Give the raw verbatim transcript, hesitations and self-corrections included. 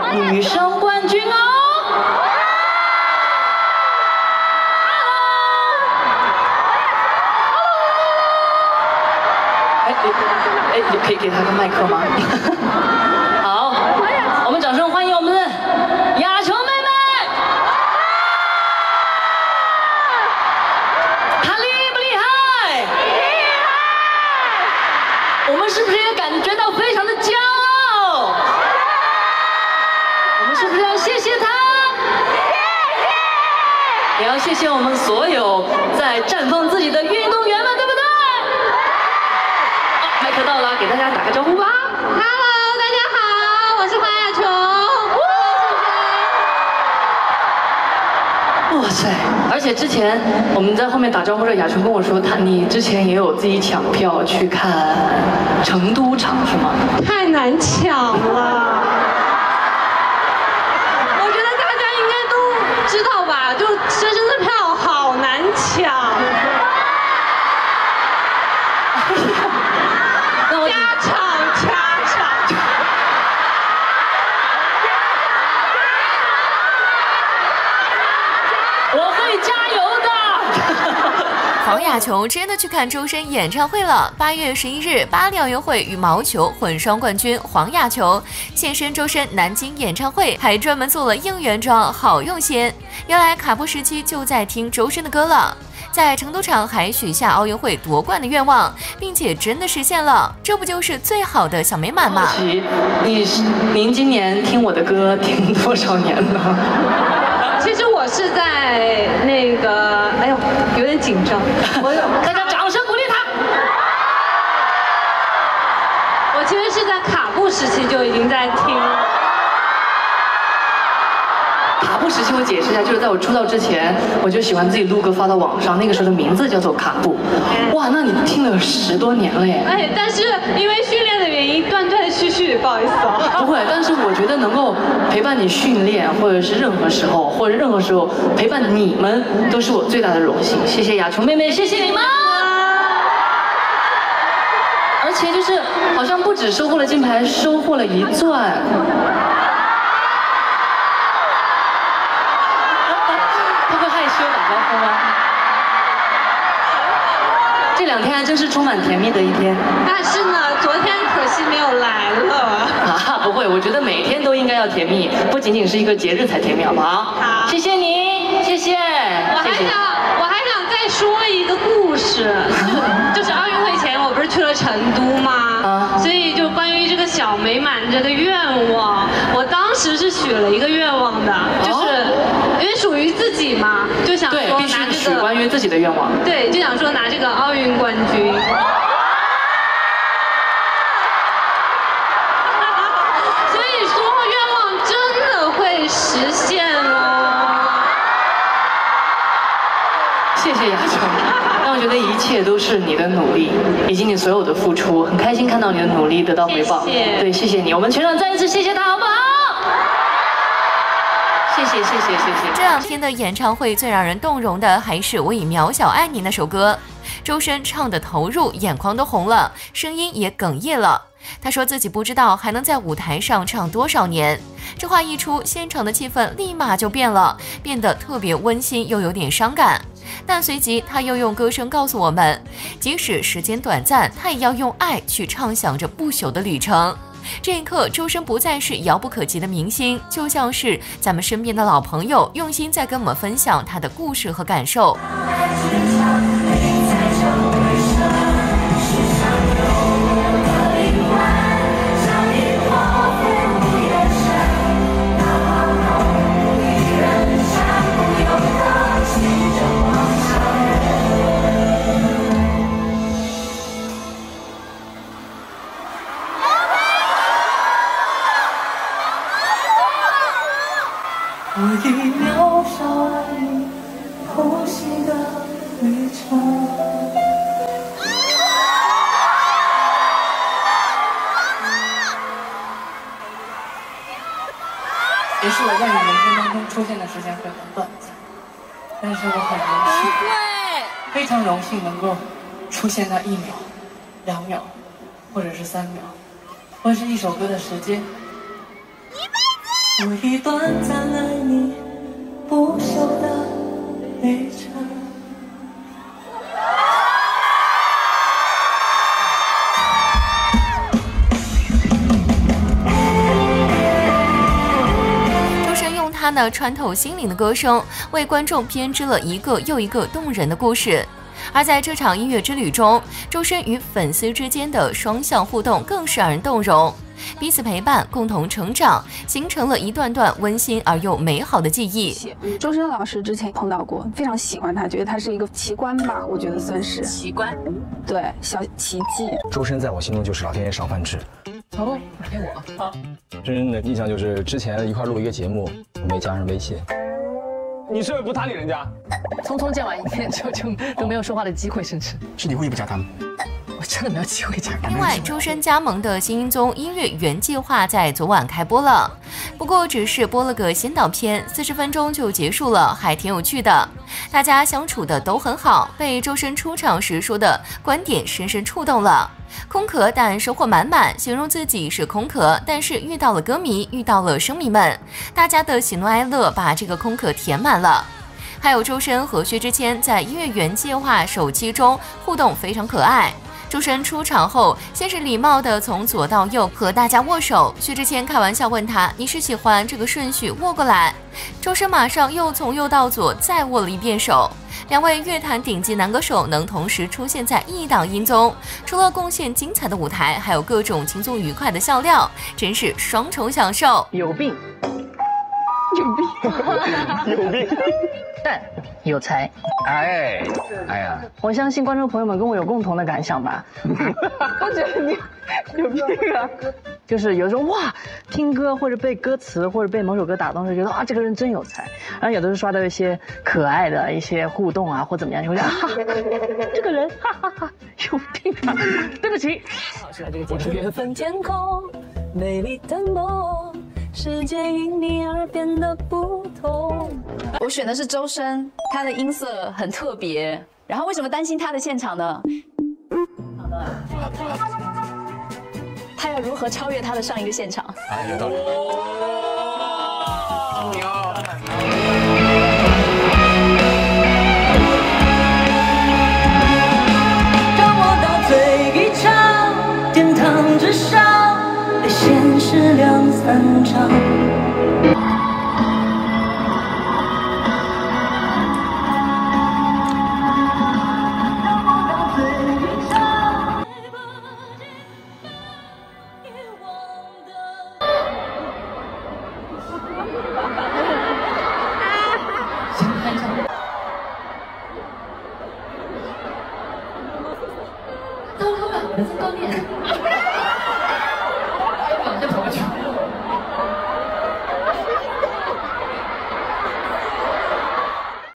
女生冠军哦。哎哎，可以给他个麦克吗？好，我们掌声欢迎我们的雅琼妹妹。她厉不厉害？厉害！我们是不是也感觉到非常的骄傲？我们是不是要谢谢她？谢谢！也要谢谢我们所有在绽放自己的运动员们，对不对？好，麦克到了，给大家打个招呼吧。 Hello， 大家好，我是黄雅琼。 哇塞！而且之前我们在后面打招呼的时候，雅琼跟我说，她你之前也有自己抢票去看成都场是吗？ 太难抢了，我觉得大家应该都知道吧？就深深的票好难抢。 那我加场加场。 我会加油的。 黄雅琼真的去看周深演唱会了。八月十一日，巴黎奥运会羽毛球混双冠军黄雅琼现身周深南京演唱会，还专门做了应援装，好用些。原来卡布时期就在听周深的歌了。在成都场还许下奥运会夺冠的愿望，并且真的实现了，这不就是最好的小美满吗？ 你您今年听我的歌听多少年了？ 其实我是在那个，哎呦，有点紧张。我大家掌声鼓励他。 我其实是在卡布时期就已经在听。 卡布时期我解释一下，就是在我出道之前，我就喜欢自己录歌发到网上，那个时候的名字叫做卡布。哇，那你听了十多年了耶！ 哎，但是因为训练的原因，断断续续，不好意思啊。 不会，但是我觉得能够陪伴你训练，或者是任何时候，或者任何时候陪伴你们，都是我最大的荣幸。谢谢雅琼妹妹，谢谢你们。而且就是好像不止收获了金牌，收获了一钻。这两天还真是充满甜蜜的一天。 但是呢，昨天可惜没有来了。 啊，不会，我觉得每天都应该要甜蜜，不仅仅是一个节日才甜蜜，好不好？ 好， 谢谢你，谢谢。 我还想，我还想再说一个故事，就是奥运会前我不是去了成都吗？啊，所以就关于这个小美满这个愿望，我当时是许了一个愿望的，就是因为属于自己嘛，就想说拿这个。 对，必须许关于自己的愿望。 对，就想说拿这个奥运冠军。所以说愿望真的会实现哦。 谢谢雅琼，让我觉得一切都是你的努力，以及你所有的付出，很开心看到你的努力得到回报。 谢谢。 对，谢谢你，我们全场再一次谢谢他，好不好？谢谢谢谢谢谢。 这两天的演唱会最让人动容的还是《我已渺小爱你》那首歌，周深唱的投入，眼眶都红了，声音也哽咽了。他说自己不知道还能在舞台上唱多少年。这话一出，现场的气氛立马就变了，变得特别温馨又有点伤感。但随即他又用歌声告诉我们，即使时间短暂，他也要用爱去畅想着不朽的旅程。这一刻，周深不再是遥不可及的明星，就像是咱们身边的老朋友，用心在跟我们分享他的故事和感受。 我已渺小爱你呼吸的旅程。结束了，在你人生当中出现的时间会很短暂，但是我很荣幸，非常荣幸能够出现那一秒、两秒，或者是三秒，或者是一首歌的时间。 我已短暂爱你不朽的旅程。 周深用他那穿透心灵的歌声，为观众编织了一个又一个动人的故事。而在这场音乐之旅中，周深与粉丝之间的双向互动更是让人动容，彼此陪伴，共同成长，形成了一段段温馨而又美好的记忆。 周深老师之前碰到过，非常喜欢他，觉得他是一个奇观吧，我觉得算是奇观， 对，小奇迹。 周深在我心中就是老天爷赏饭吃。 哦，给我。好。 周深的印象就是之前一块录一个节目，我没加上微信。你是不是不搭理人家？ 匆匆见完一面就就都没有说话的机会，甚至是你故意不加他吗？ 我真的没有机会加。 另外，周深加盟的新音综《音乐原计划》在昨晚开播了，不过只是播了个先导片，四十分钟就结束了，还挺有趣的。大家相处的都很好，被周深出场时说的观点深深触动了。空壳但收获满满，形容自己是空壳，但是遇到了歌迷，遇到了声迷们，大家的喜怒哀乐把这个空壳填满了。还有周深和薛之谦在音乐原计划首期中互动非常可爱。周深出场后，先是礼貌地从左到右和大家握手。薛之谦开玩笑问他：“你是喜欢这个顺序握过来？”周深马上又从右到左再握了一遍手。两位乐坛顶级男歌手能同时出现在一档音综，除了贡献精彩的舞台，还有各种轻松愉快的笑料，真是双重享受。 有病，有病， 有病， 但有才。 哎，哎呀， 我相信观众朋友们跟我有共同的感想吧。我觉得你有病啊！就是有时候哇，听歌或者被歌词或者被某首歌打动，就觉得啊，这个人真有才。然后有的时候刷到一些可爱的一些互动啊，或怎么样，你会觉得哈，这个人哈哈哈有病啊！对不起，老师来这个节目。 缘分天空，美丽的梦，世界因你而变得不同。 我选的是周深，他的音色很特别。然后为什么担心他的现场呢？好的，他要如何超越他的上一个现场？ 啊，有道理。 让我到最一场，殿堂之上，被现实两三场。 高高板，人分高面。